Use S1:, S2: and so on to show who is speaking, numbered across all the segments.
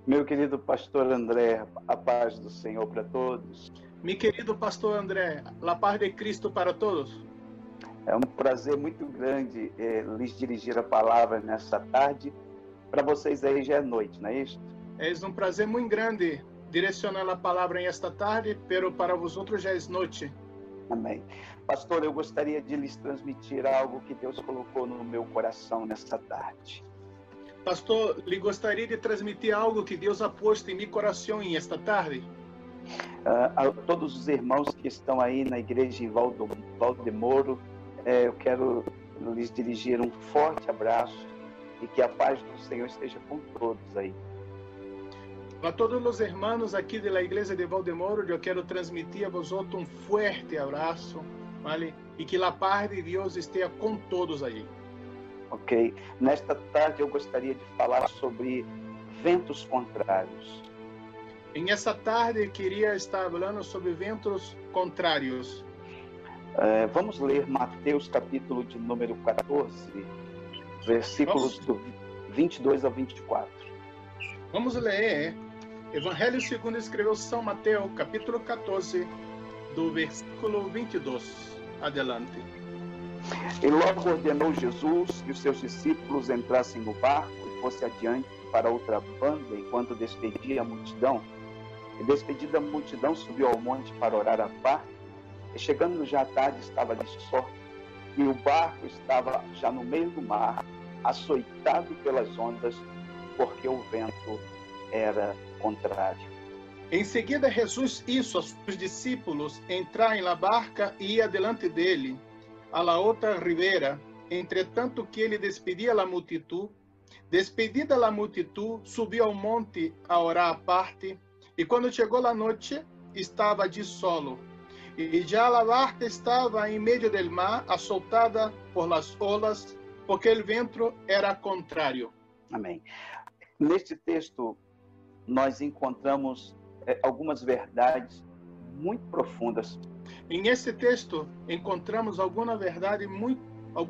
S1: Meu querido pastor André, a paz do Senhor para todos.
S2: Mi querido pastor André, la paz de Cristo para todos.
S1: É um prazer muito grande lhes dirigir a palavra nessa tarde. Para vocês aí já é noite, não é isso?
S2: É um prazer muito grande direcionar a palavra esta tarde, pero para vosotros já é noite.
S1: Amém. Pastor, eu gostaria de lhes transmitir algo que Deus colocou no meu coração nessa tarde.
S2: Pastor, lhe gostaria de transmitir algo que Deus ha posto em meu coração esta tarde.
S1: A todos os irmãos que estão aí na igreja em Valdemoro, eu quero lhes dirigir um forte abraço e que a paz do Senhor esteja com todos aí.
S2: A todos os irmãos aqui da igreja de Valdemoro, eu quero transmitir a vosotros um forte abraço, vale? E que a paz de Deus esteja com todos aí.
S1: Ok. Nesta tarde eu gostaria de falar sobre ventos contrários.
S2: Em essa tarde eu queria estar falando sobre ventos contrários.
S1: Vamos ler Mateus capítulo de número 14, versículos do 22 ao 24.
S2: Vamos ler Evangelho segundo escreveu São Mateus, capítulo 14, do versículo 22. Adelante.
S1: E logo ordenou Jesus que os seus discípulos entrassem no barco e fosse adiante para outra banda, enquanto despedia a multidão. E despedida a multidão, subiu ao monte para orar à parte. E chegando já à tarde, estava ali só. E o barco estava já no meio do mar, açoitado pelas ondas, porque o vento era contrário.
S2: Em seguida, Jesus hizo a seus discípulos entrar em la barca e ir adiante dele, a la outra ribera, entretanto que ele despedia a multitud. Despedida a multitud, subiu ao monte a orar à parte, e quando chegou a noite, estava de solo. E já a barca estava em meio del mar, assoltada por las olas, porque o vento era contrário.
S1: Amém. Neste texto, nós encontramos algumas verdades muito profundas.
S2: Em este texto, encontramos algumas verdades muito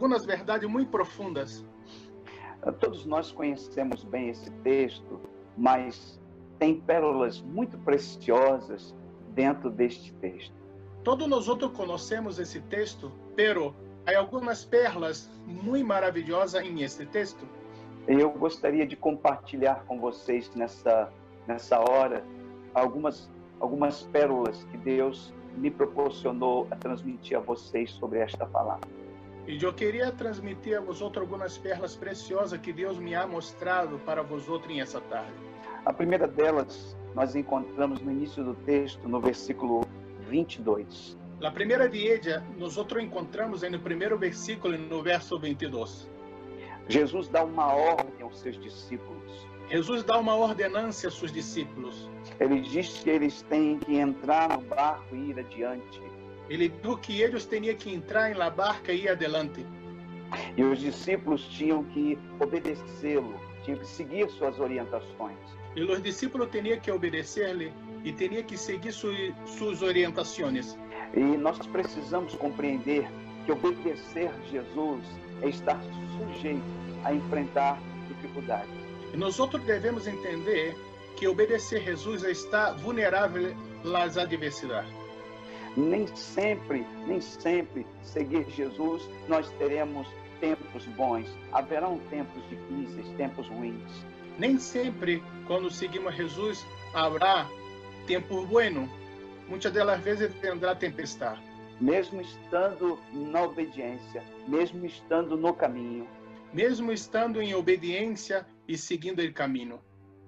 S2: profundas.
S1: Todos nós conhecemos bem esse texto, mas tem pérolas muito preciosas dentro deste texto.
S2: Todos nós conhecemos esse texto, pero há algumas pérolas muito maravilhosas em este texto.
S1: Eu gostaria de compartilhar com vocês nessa hora algumas pérolas que Deus me proporcionou a transmitir a vocês sobre esta palavra.
S2: E eu queria transmitir a vosotros algumas pérolas preciosas que Deus me ha mostrado para vosotros em essa tarde.
S1: A primeira delas nós encontramos no início do texto, no versículo 22.
S2: A primeira de ellas nós encontramos no primeiro versículo, no verso 22.
S1: Jesus dá uma ordem aos seus discípulos.
S2: Jesus dá uma ordenança aos seus discípulos.
S1: Ele diz que eles têm que entrar no barco e ir adiante.
S2: Ele disse que eles tinham que entrar na barca e ir adiante.
S1: E os discípulos tinham que obedecê-lo, tinham que seguir suas orientações.
S2: E os discípulos tinham que obedecer-lhe e tinham que seguir suas orientações.
S1: E nós precisamos compreender que obedecer Jesus é estar sujeito a enfrentar dificuldades.
S2: E nós devemos entender que obedecer Jesus é estar vulnerável às adversidades.
S1: Nem sempre seguir Jesus nós teremos tempos bons. Haverão tempos difíceis, tempos ruins.
S2: Nem sempre, quando seguimos Jesus, haverá tempo bueno. Muitas delas vezes vendrá tempestade.
S1: Mesmo estando na obediência, mesmo estando no caminho,
S2: mesmo estando em obediência e seguindo o caminho,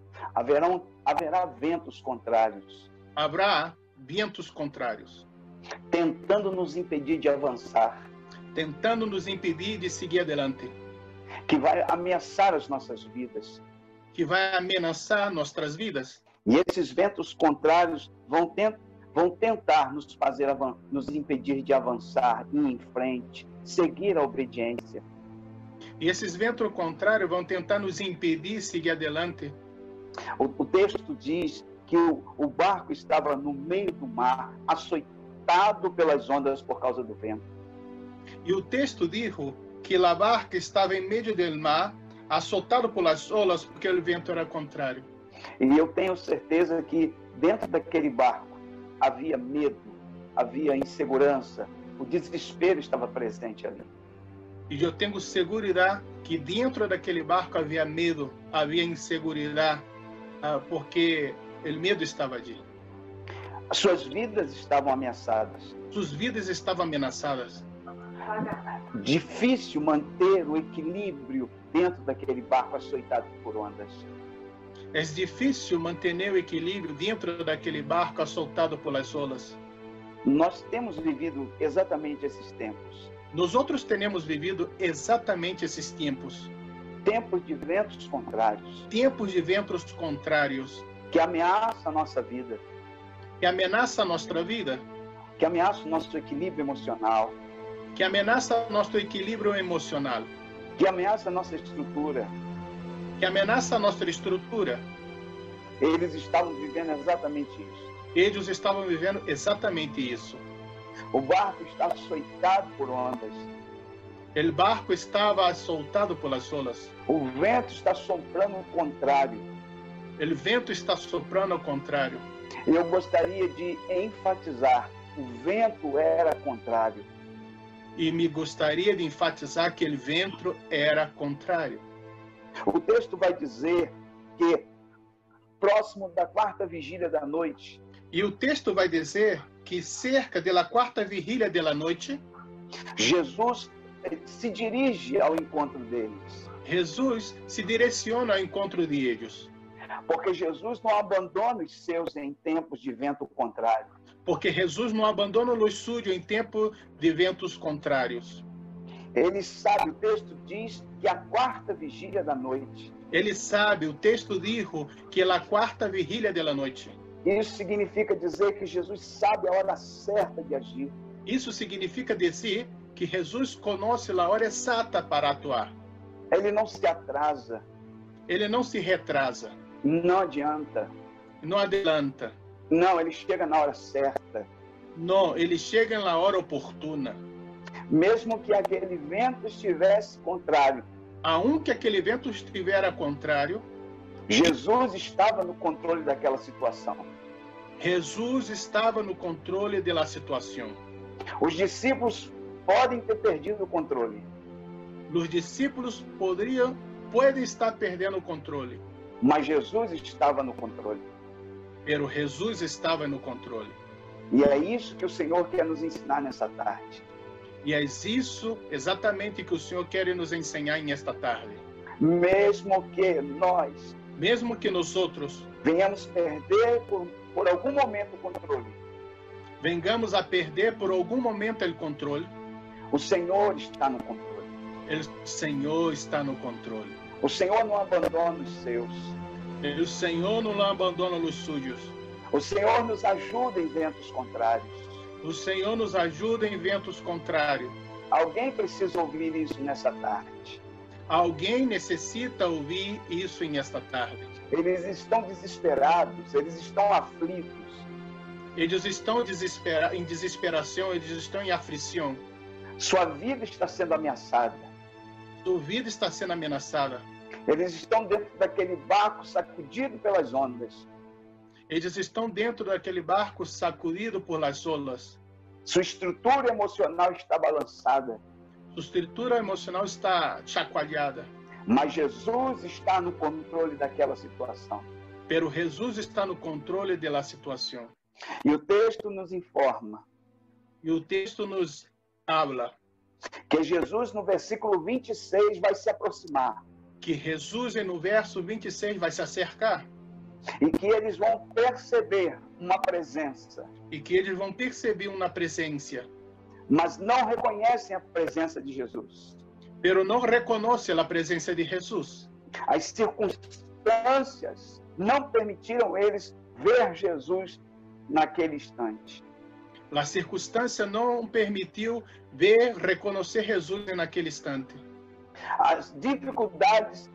S1: haverá ventos contrários.
S2: Haverá ventos contrários,
S1: tentando nos impedir de avançar,
S2: tentando nos impedir de seguir adiante,
S1: que vai ameaçar as nossas vidas,
S2: que vai ameaçar nossas vidas.
S1: E esses ventos contrários vão tentar nos impedir de avançar, ir em frente, seguir a obediência.
S2: E esses ventos contrários vão tentar nos impedir de seguir adiante.
S1: O texto diz que o barco estava no meio do mar, açoitado pelas ondas por causa do vento.
S2: E o texto diz que a barca estava em meio do mar, açotado pelas olas, porque o vento era contrário.
S1: E eu tenho certeza que dentro daquele barco havia medo, havia insegurança, o desespero estava presente ali.
S2: E eu tenho segurança que dentro daquele barco havia medo, havia insegurança, porque o medo estava ali.
S1: As suas vidas estavam ameaçadas.
S2: Suas vidas estavam ameaçadas.
S1: Difícil manter o equilíbrio dentro daquele barco açoitado por ondas.
S2: É difícil manter o equilíbrio dentro daquele barco assoltado pelas olas.
S1: Nós temos vivido exatamente esses tempos.
S2: Nós outros temos vivido exatamente esses tempos.
S1: Tempos de ventos contrários.
S2: Tempos de ventos contrários.
S1: Que ameaçam a nossa vida.
S2: Que ameaça a nossa vida.
S1: Que ameaça o nosso equilíbrio emocional.
S2: Que ameaça nosso equilíbrio emocional.
S1: Que ameaça a nossa estrutura.
S2: Que ameaça a nossa estrutura.
S1: Eles estavam vivendo exatamente isso.
S2: Eles estavam vivendo exatamente isso.
S1: O barco estava açoitado por ondas.
S2: O barco estava soltado pelas olas.
S1: O vento está soprando o contrário.
S2: O vento está soprando ao contrário.
S1: E eu gostaria de enfatizar, o vento era contrário.
S2: E me gostaria de enfatizar que o vento era contrário.
S1: O texto vai dizer que próximo da quarta vigília da noite.
S2: E o texto vai dizer que cerca da quarta vigília da noite,
S1: Jesus se dirige ao encontro deles.
S2: Jesus se direciona ao encontro de eles.
S1: Porque Jesus não abandona os seus em tempos de vento contrário.
S2: Porque Jesus não abandona os suyos em tempo de ventos contrários.
S1: Ele sabe, o texto diz que a quarta vigília da noite.
S2: Ele sabe, o texto diz que é a quarta vigília da noite.
S1: Isso significa dizer que Jesus sabe a hora certa de agir.
S2: Isso significa dizer que Jesus conhece a hora exata para atuar.
S1: Ele não se atrasa.
S2: Ele não se retrasa.
S1: Não adianta.
S2: Não adelanta.
S1: Não, ele chega na hora certa.
S2: Não, ele chega na hora oportuna.
S1: Mesmo que aquele vento estivesse contrário.
S2: Aunque aquele vento estivesse contrário,
S1: Jesus estava no controle daquela situação.
S2: Jesus estava no controle da situação.
S1: Os discípulos podem ter perdido o controle.
S2: Os discípulos podem estar perdendo o controle.
S1: Mas Jesus estava no controle.
S2: Pero Jesus estava no controle.
S1: E é isso que o Senhor quer nos ensinar nessa tarde.
S2: E é isso exatamente que o Senhor quer nos ensinar nesta tarde.
S1: Mesmo que nós
S2: outros
S1: venhamos perder por algum momento o controle.
S2: Vengamos a perder por algum momento o controle.
S1: O Senhor está no controle.
S2: O Senhor está no controle.
S1: O Senhor não abandona os seus.
S2: O Senhor não abandona os suyos.
S1: O Senhor nos ajuda em ventos contrários.
S2: O Senhor nos ajuda em ventos contrários.
S1: Alguém precisa ouvir isso nessa tarde.
S2: Alguém necessita ouvir isso nesta tarde.
S1: Eles estão desesperados, eles estão aflitos.
S2: Eles estão em desesperação, eles estão em aflição.
S1: Sua vida está sendo ameaçada.
S2: Sua vida está sendo ameaçada.
S1: Eles estão dentro daquele barco sacudido pelas ondas.
S2: Eles estão dentro daquele barco sacudido por las olas.
S1: Sua estrutura emocional está balançada.
S2: Sua estrutura emocional está chacoalhada.
S1: Mas Jesus está no controle daquela situação.
S2: Pero Jesus está no controle da situação.
S1: E o texto nos informa.
S2: E o texto nos habla.
S1: Que Jesus, no versículo 26, vai se aproximar.
S2: Que Jesus, no verso 26, vai se acercar.
S1: E que eles vão perceber uma presença.
S2: E que eles vão perceber uma presença.
S1: Mas não reconhecem a presença de Jesus.
S2: Pero não reconhecem a presença de Jesus.
S1: As circunstâncias não permitiram eles ver Jesus naquele instante.
S2: A circunstância não permitiu reconhecer Jesus naquele instante.
S1: As dificuldades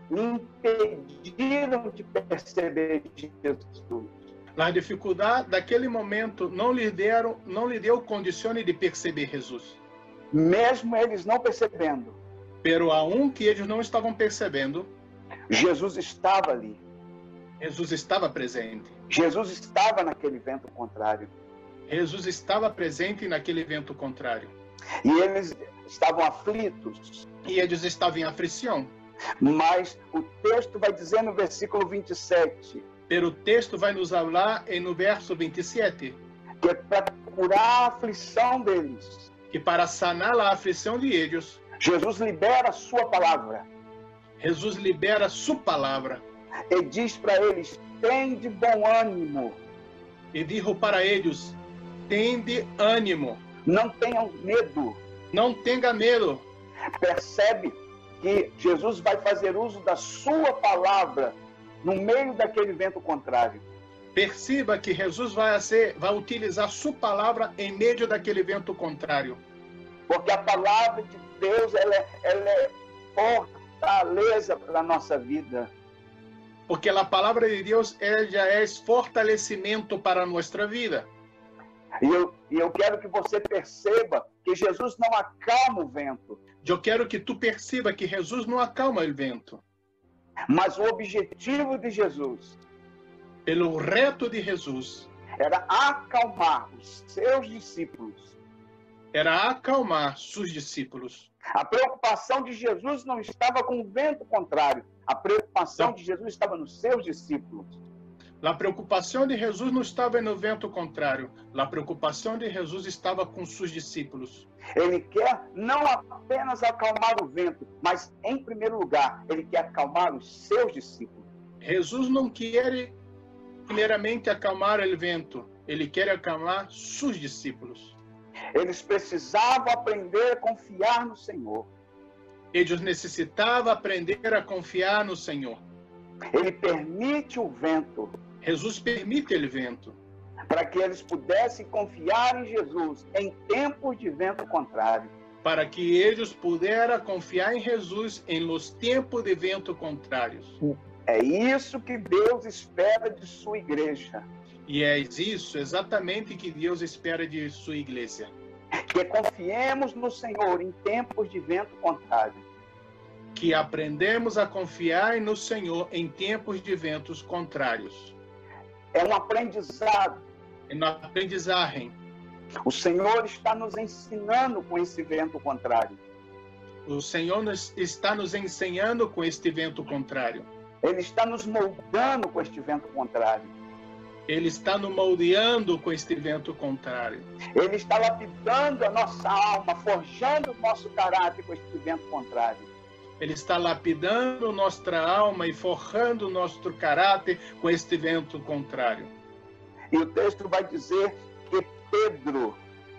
S1: impediram de perceber Jesus.
S2: A dificuldade daquele momento não lhe deu condições de perceber Jesus.
S1: Mesmo eles não percebendo.
S2: Pero aunque eles não estavam percebendo,
S1: Jesus estava ali.
S2: Jesus estava presente.
S1: Jesus estava naquele vento contrário.
S2: Jesus estava presente naquele vento contrário.
S1: E eles estavam aflitos.
S2: E eles estavam em aflição.
S1: Mas o texto vai dizer no versículo 27.
S2: Pero o texto vai nos falar no verso 27.
S1: Que é para curar a aflição deles.
S2: Que para sanar a aflição de eles,
S1: Jesus libera a sua palavra.
S2: Jesus libera sua palavra.
S1: E diz para eles, tende bom ânimo.
S2: E dijo para eles, tende ânimo.
S1: Não tenham medo.
S2: Não tenha medo.
S1: Percebe que Jesus vai fazer uso da sua palavra no meio daquele vento contrário.
S2: Perceba que Jesus vai utilizar sua palavra em meio daquele vento contrário.
S1: Porque a palavra de Deus, ela é fortaleza para a nossa vida.
S2: Porque a palavra de Deus já é fortalecimento para a nossa vida.
S1: E eu quero que você perceba que Jesus não acalma o vento.
S2: Eu quero que tu perceba que Jesus não acalma o vento.
S1: Mas o objetivo de Jesus,
S2: pelo reto de Jesus,
S1: era acalmar os seus discípulos.
S2: Era acalmar seus discípulos.
S1: A preocupação de Jesus não estava com o vento contrário. A preocupação de Jesus estava nos seus discípulos.
S2: A preocupação de Jesus não estava no vento contrário. A preocupação de Jesus estava com seus discípulos.
S1: Ele quer não apenas acalmar o vento, mas, em primeiro lugar, ele quer acalmar os seus discípulos.
S2: Jesus não quer, primeiramente, acalmar o vento. Ele quer acalmar seus discípulos.
S1: Eles precisavam aprender a confiar no Senhor.
S2: Eles necessitavam aprender a confiar no Senhor.
S1: Ele permite o vento.
S2: Jesus permite o vento.
S1: Para que eles pudessem confiar em Jesus em tempos de vento contrário.
S2: Para que eles pudessem confiar em Jesus em los tempos de vento contrários.
S1: É isso que Deus espera de sua igreja.
S2: E é isso exatamente que Deus espera de sua igreja.
S1: Que confiemos no Senhor em tempos de vento contrário.
S2: Que aprendemos a confiar no Senhor em tempos de ventos contrários.
S1: É um aprendizado.
S2: É uma aprendizagem.
S1: O Senhor está nos ensinando com esse vento contrário.
S2: O Senhor está nos ensinando com este vento contrário.
S1: Ele está nos moldando com este vento contrário.
S2: Ele está nos moldeando com este vento contrário.
S1: Ele está lapidando a nossa alma, forjando o nosso caráter com este vento contrário.
S2: Ele está lapidando nossa alma e forjando nosso caráter com este vento contrário.
S1: E o texto vai dizer que Pedro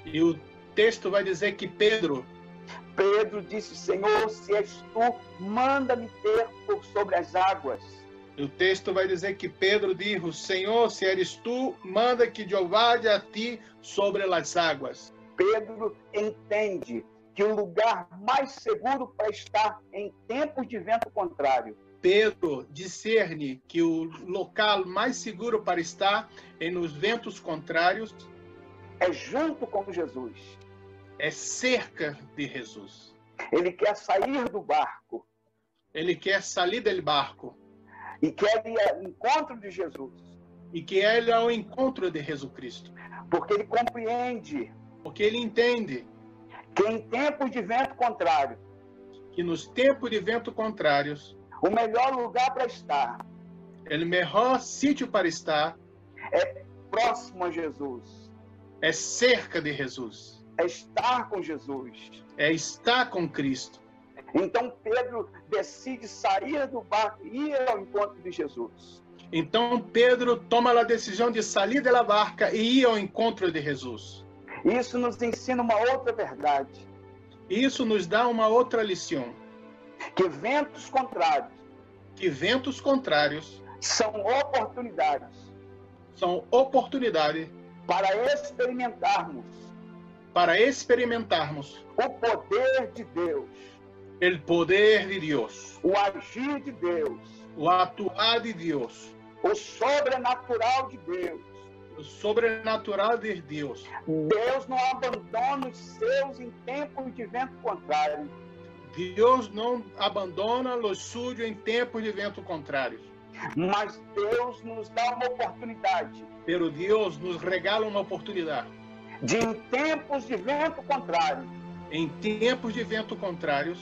S1: disse, Senhor, se és tu, manda-me ter por sobre as águas.
S2: O texto vai dizer que Pedro disse, Senhor, se eres tu, manda que eu vá a ti sobre as águas.
S1: Pedro entende que o lugar mais seguro para estar em tempos de vento contrário.
S2: Pedro discerne que o local mais seguro para estar nos ventos contrários
S1: é junto com Jesus.
S2: É cerca de Jesus.
S1: Ele quer sair do barco.
S2: Ele quer sair do barco.
S1: E quer ir ao encontro de Jesus.
S2: E quer ir ao encontro de Jesus Cristo.
S1: Porque ele compreende.
S2: Porque ele entende.
S1: Que em tempos de vento contrário.
S2: Que nos tempos de vento contrários.
S1: O melhor lugar para estar.
S2: O melhor sítio para estar.
S1: É próximo a Jesus.
S2: É cerca de Jesus.
S1: É estar com Jesus.
S2: É estar com Cristo.
S1: Então Pedro decide sair do barco e ir ao encontro de Jesus.
S2: Então Pedro toma a decisão de sair da barca e ir ao encontro de Jesus.
S1: Isso nos ensina uma outra verdade.
S2: Isso nos dá uma outra lição.
S1: Que ventos contrários são oportunidades.
S2: São oportunidades
S1: para experimentarmos o poder de Deus.
S2: O poder de Deus.
S1: O agir de Deus.
S2: O atuar de Deus.
S1: O sobrenatural de Deus.
S2: O sobrenatural de Deus.
S1: Deus não abandona os seus em tempos de vento contrário.
S2: Deus não abandona os sujos em tempos de vento contrário.
S1: Mas Deus nos dá uma oportunidade
S2: Pero Dios nos regala uma oportunidade.
S1: de, em tempos de vento contrário,
S2: Em tempos de vento contrários,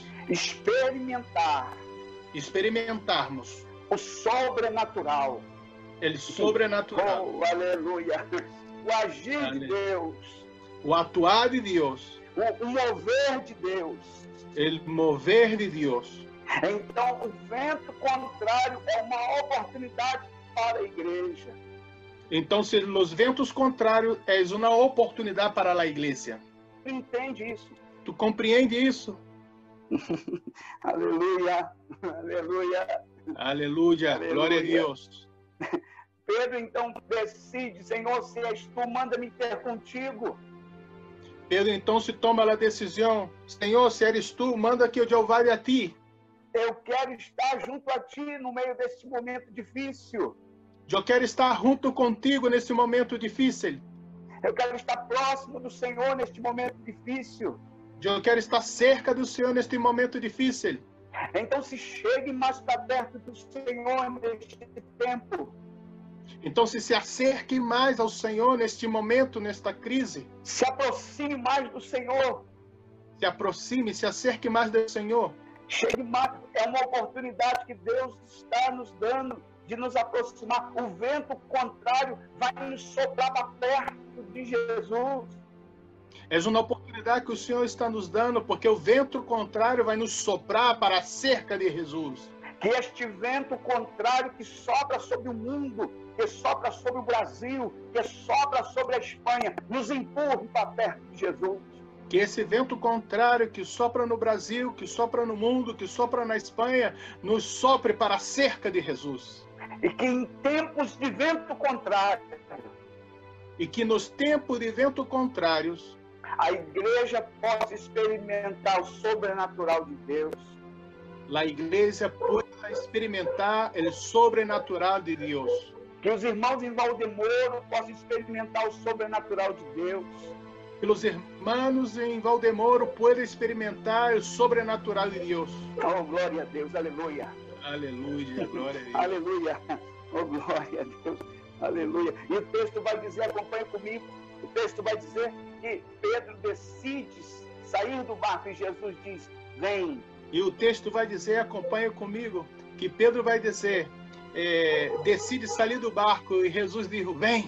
S2: experimentarmos
S1: o sobrenatural.
S2: o sobrenatural,
S1: Oh, aleluia. O agir de
S2: Aleluia.
S1: Deus,
S2: o atuar de Deus,
S1: o mover de Deus.
S2: o mover de Deus.
S1: Então, o vento contrário é uma oportunidade para a igreja.
S2: Então, se os ventos contrários é uma oportunidade para a igreja.
S1: Entende isso?
S2: Tu compreende isso?
S1: Aleluia, aleluia.
S2: Aleluia,
S1: Aleluia.
S2: glória a Deus.
S1: Pedro então decide: Senhor, se és tu, manda-me ter contigo.
S2: Pedro então se toma a decisão: Senhor, se eres tu, manda que eu vá a ti.
S1: Eu quero estar junto a ti no meio deste momento difícil.
S2: Eu quero estar junto contigo nesse momento difícil.
S1: Eu quero estar próximo do Senhor neste momento difícil.
S2: Eu quero estar cerca do Senhor neste momento difícil.
S1: Então se chegue mais para perto do Senhor neste tempo.
S2: Então se acerque mais ao Senhor neste momento, nesta crise.
S1: Se aproxime mais do Senhor.
S2: Se aproxime, se acerque mais do Senhor.
S1: Chegue mais. É uma oportunidade que Deus está nos dando de nos aproximar. O vento contrário vai nos soprar para perto de Jesus.
S2: É uma oportunidade que o Senhor está nos dando, porque o vento contrário vai nos soprar para a cerca de Jesus.
S1: Que este vento contrário que sopra sobre o mundo, que sopra sobre o Brasil, que sopra sobre a Espanha, nos empurre para perto de Jesus.
S2: Que esse vento contrário que sopra no Brasil, que sopra no mundo, que sopra na Espanha, nos sopre para a cerca de Jesus.
S1: E que em tempos de vento contrário,
S2: E que nos tempos de vento contrários,
S1: a igreja possa experimentar o sobrenatural de Deus.
S2: a igreja possa experimentar o sobrenatural de Deus.
S1: Que os irmãos em Valdemoro possam experimentar o sobrenatural de Deus.
S2: Que os irmãos em Valdemoro possam experimentar o sobrenatural de Deus.
S1: Oh, glória a Deus, aleluia.
S2: Aleluia, glória a Deus.
S1: Aleluia. Oh, glória a Deus. Aleluia. E o texto vai dizer, acompanha comigo, o texto vai dizer que Pedro decide sair do barco e Jesus diz: vem.
S2: E o texto vai dizer, acompanha comigo, que Pedro vai dizer, decide sair do barco e Jesus diz, vem.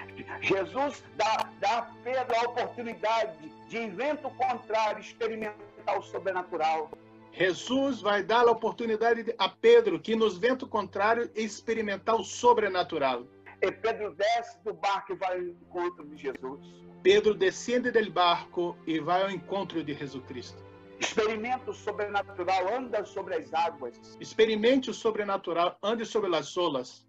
S1: Jesus dá a Pedro a oportunidade de, em vento contrário, experimentar o sobrenatural.
S2: Jesus vai dar a oportunidade a Pedro, que nos ventos contrários, experimentar o sobrenatural.
S1: E Pedro desce do barco e vai ao encontro de Jesus.
S2: Pedro descende do barco e vai ao encontro de Jesus Cristo.
S1: Experimenta o sobrenatural, anda sobre as águas.
S2: Experimente o sobrenatural, ande sobre as olas.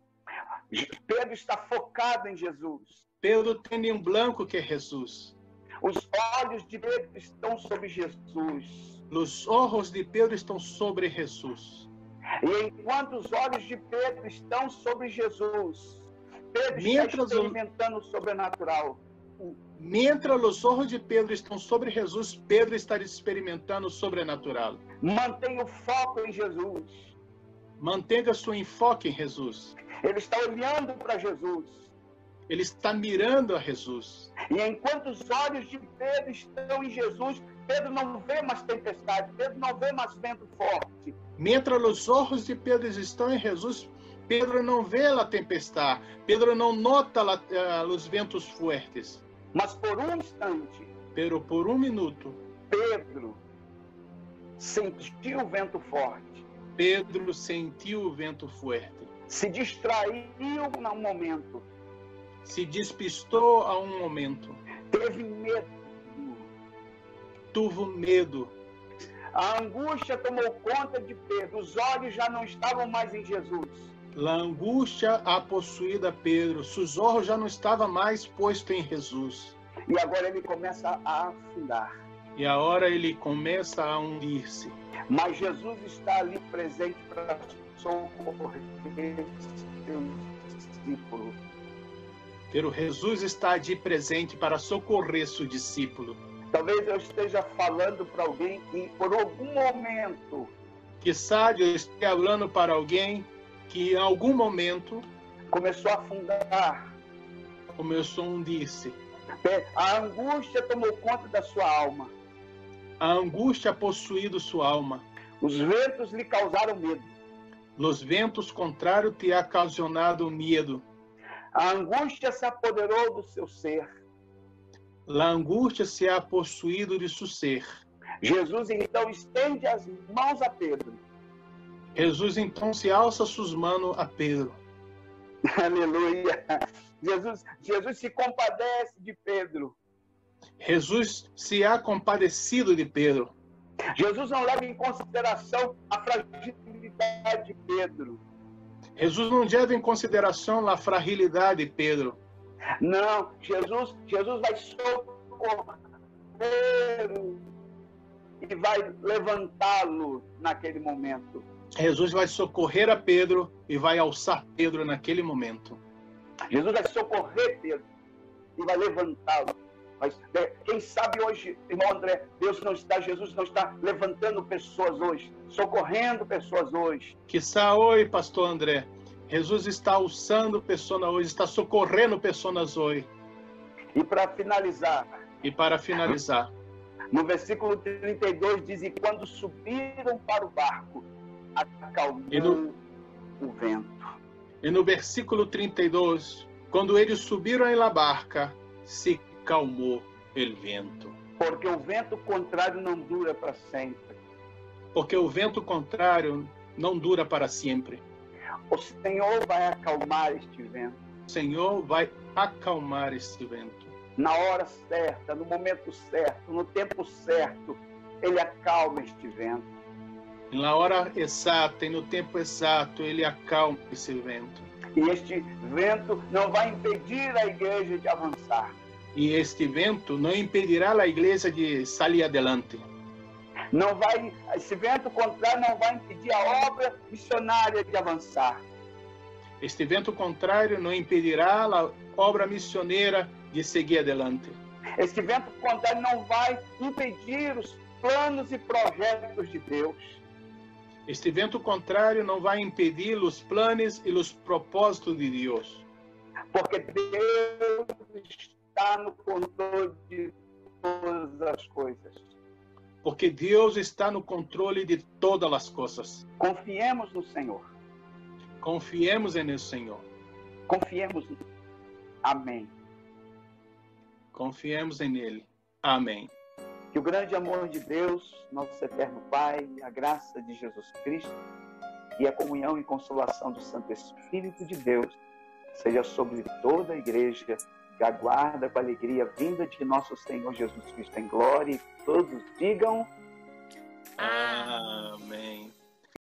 S1: Pedro está focado em Jesus.
S2: Pedro tem um blanco que é Jesus.
S1: Os olhos de Pedro estão sobre Jesus.
S2: Os olhos de Pedro estão sobre Jesus.
S1: E enquanto os olhos de Pedro estão sobre Jesus, Pedro está
S2: Mientras
S1: experimentando o sobrenatural.
S2: Mientras os olhos de Pedro estão sobre Jesus, Pedro está experimentando o sobrenatural.
S1: Mantenha o foco em Jesus.
S2: Mantenha seu enfoque em Jesus.
S1: Ele está olhando para Jesus.
S2: Ele está mirando a Jesus.
S1: E enquanto os olhos de Pedro estão em Jesus, Pedro não vê mais tempestade, Pedro não vê mais vento forte.
S2: Mientras os olhos de Pedro estão em Jesus, Pedro não vê a tempestade, Pedro não nota os ventos fortes.
S1: Mas por um instante,
S2: Pero por um minuto,
S1: Pedro sentiu o vento forte.
S2: Pedro sentiu o vento forte.
S1: Se distraiu num momento.
S2: Se despistou a um momento.
S1: Teve medo.
S2: Tuvo medo.
S1: A angústia tomou conta de Pedro. Os olhos já não estavam mais em Jesus.
S2: A angústia a possuída Pedro. Seus olhos já não estavam mais postos em Jesus.
S1: E agora ele começa a afundar.
S2: E agora ele começa a hundir-se.
S1: Mas Jesus está ali presente para socorrer seu discípulo.
S2: Pero Jesus está ali presente para socorrer seu discípulo.
S1: Talvez eu esteja falando para alguém que por algum momento
S2: Quizá eu esteja falando para alguém que em algum momento
S1: começou a afundar.
S2: começou a hundir-se.
S1: A angústia tomou conta da sua alma.
S2: A angústia possuído sua alma.
S1: Os ventos lhe causaram medo.
S2: Los ventos contrários te ocasionado medo.
S1: A angústia se apoderou do seu ser.
S2: La angústia se ha possuído de seu ser.
S1: Jesus então estende as mãos a Pedro.
S2: Jesus então se alça suas mãos a Pedro.
S1: Aleluia. Jesus se compadece de Pedro.
S2: Jesus se ha compadecido de Pedro.
S1: Jesus não leva em consideração a fragilidade de Pedro.
S2: Jesus não leva em consideração a fragilidade de Pedro.
S1: Não, Jesus vai socorrer e vai levantá-lo naquele momento.
S2: Jesus vai socorrer a Pedro e vai alçar Pedro naquele momento.
S1: Jesus vai socorrer Pedro e vai levantá-lo. Mas quem sabe hoje, irmão André, Jesus não está levantando pessoas hoje, socorrendo pessoas hoje.
S2: Quizá hoje, pastor André, Jesus está alçando pessoas hoje, está socorrendo pessoas hoje.
S1: E para finalizar, no versículo 32 diz: e quando subiram para o barco, acalmou o vento.
S2: E no versículo 32, quando eles subiram em la barca, se calmou o vento.
S1: Porque o vento contrário não dura para sempre.
S2: Porque o vento contrário não dura para sempre.
S1: O Senhor vai acalmar este vento.
S2: O Senhor vai acalmar este vento.
S1: Na hora certa, no momento certo, no tempo certo, Ele acalma este vento.
S2: Na hora exata e no tempo exato, Ele acalma esse vento.
S1: E este vento não vai impedir a igreja de avançar.
S2: E este vento não impedirá a igreja de sair adelante.
S1: Esse vento contrário não vai impedir a obra missionária de avançar.
S2: Este vento contrário não impedirá a obra missioneira de seguir adelante.
S1: Este vento contrário não vai impedir os planos e projetos de Deus.
S2: Este vento contrário não vai impedir os planos e os propósitos de Deus.
S1: Porque Deus está no controle de todas as coisas.
S2: Porque Deus está no controle de todas as coisas.
S1: Confiemos no Senhor.
S2: Confiemos no Senhor.
S1: Confiemos. Amém.
S2: Confiemos nele. Amém.
S1: Que o grande amor de Deus, nosso eterno Pai, a graça de Jesus Cristo e a comunhão e consolação do Santo Espírito de Deus seja sobre toda a igreja que aguarda com alegria a vinda de nosso Senhor Jesus Cristo em glória, e todos digam
S2: amém.